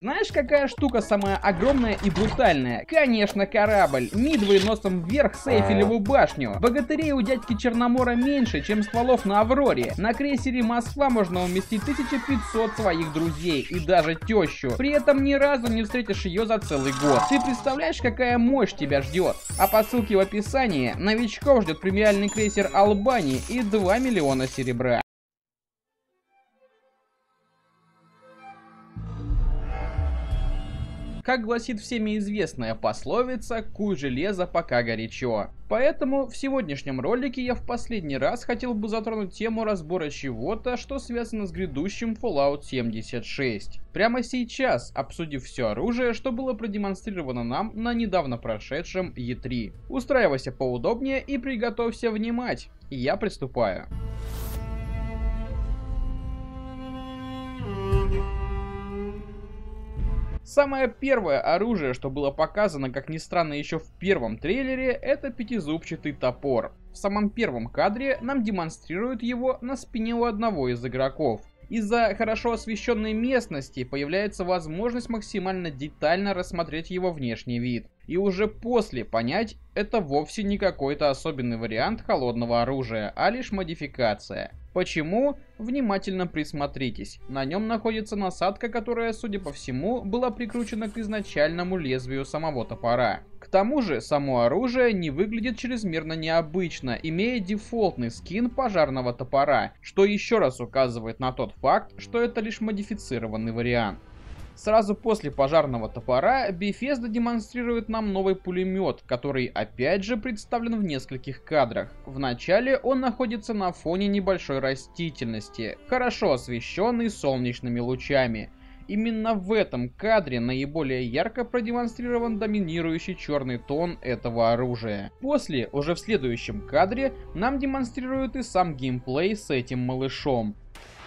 Знаешь, какая штука самая огромная и брутальная? Конечно, корабль. Мидвей носом вверх сейфелеву башню. Богатырей у дядьки Черномора меньше, чем стволов на Авроре. На крейсере Москва можно уместить 1500 своих друзей и даже тещу. При этом ни разу не встретишь ее за целый год. Ты представляешь, какая мощь тебя ждет? А по ссылке в описании новичков ждет премиальный крейсер Албани и 2 миллиона серебра. Как гласит всеми известная пословица, куй железо пока горячо. Поэтому в сегодняшнем ролике я в последний раз хотел бы затронуть тему разбора чего-то, что связано с грядущим Fallout 76. Прямо сейчас, обсудив все оружие, что было продемонстрировано нам на недавно прошедшем E3. Устраивайся поудобнее и приготовься внимать. Я приступаю. Самое первое оружие, что было показано, как ни странно, еще в первом трейлере, это пятизубчатый топор. В самом первом кадре нам демонстрируют его на спине у одного из игроков. Из-за хорошо освещенной местности появляется возможность максимально детально рассмотреть его внешний вид. И уже после понять, это вовсе не какой-то особенный вариант холодного оружия, а лишь модификация. Почему? Внимательно присмотритесь. На нем находится насадка, которая, судя по всему, была прикручена к изначальному лезвию самого топора. К тому же, само оружие не выглядит чрезмерно необычно, имея дефолтный скин пожарного топора, что еще раз указывает на тот факт, что это лишь модифицированный вариант. Сразу после пожарного топора Bethesda демонстрирует нам новый пулемет, который опять же представлен в нескольких кадрах. Вначале он находится на фоне небольшой растительности, хорошо освещенный солнечными лучами. Именно в этом кадре наиболее ярко продемонстрирован доминирующий черный тон этого оружия. После, уже в следующем кадре, нам демонстрируют и сам геймплей с этим малышом.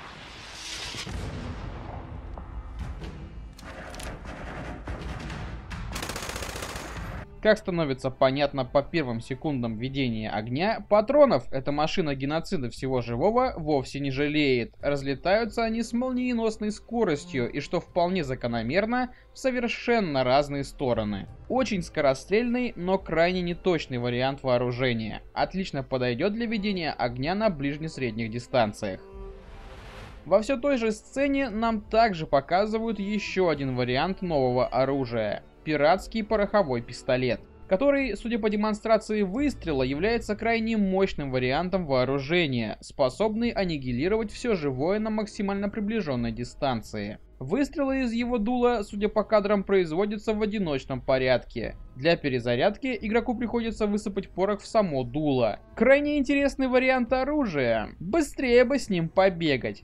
Как становится понятно по первым секундам ведения огня, патронов эта машина геноцида всего живого вовсе не жалеет. Разлетаются они с молниеносной скоростью и, что вполне закономерно, в совершенно разные стороны. Очень скорострельный, но крайне неточный вариант вооружения. Отлично подойдет для ведения огня на ближне-средних дистанциях. Во все той же сцене нам также показывают еще один вариант нового оружия. Пиратский пороховой пистолет, который, судя по демонстрации выстрела, является крайне мощным вариантом вооружения, способный аннигилировать все живое на максимально приближенной дистанции. Выстрелы из его дула, судя по кадрам, производятся в одиночном порядке. Для перезарядки игроку приходится высыпать порох в само дуло. Крайне интересный вариант оружия. Быстрее бы с ним побегать.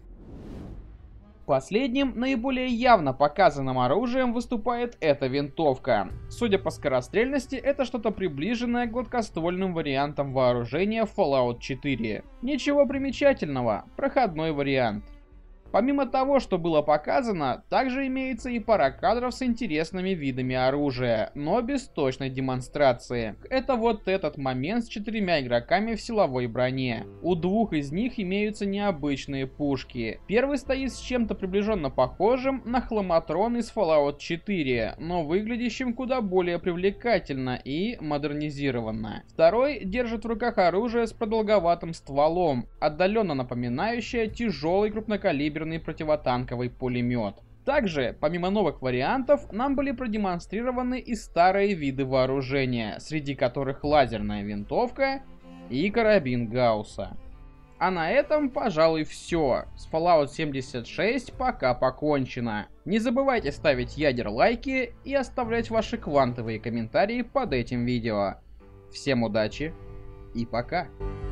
Последним, наиболее явно показанным оружием выступает эта винтовка. Судя по скорострельности, это что-то приближенное к гладкоствольным вариантам вооружения Fallout 4. Ничего примечательного, проходной вариант. Помимо того, что было показано, также имеется и пара кадров с интересными видами оружия, но без точной демонстрации. Это вот этот момент с 4 игроками в силовой броне. У двух из них имеются необычные пушки. Первый стоит с чем-то приближенно похожим на хламатрон из Fallout 4, но выглядящим куда более привлекательно и модернизированно. Второй держит в руках оружие с продолговатым стволом, отдаленно напоминающее тяжелый крупнокалиберный противотанковый пулемет. Также, помимо новых вариантов, нам были продемонстрированы и старые виды вооружения, среди которых лазерная винтовка и карабин Гаусса. А на этом, пожалуй, все. С Fallout 76 пока покончено. Не забывайте ставить лайки и оставлять ваши квантовые комментарии под этим видео. Всем удачи и пока!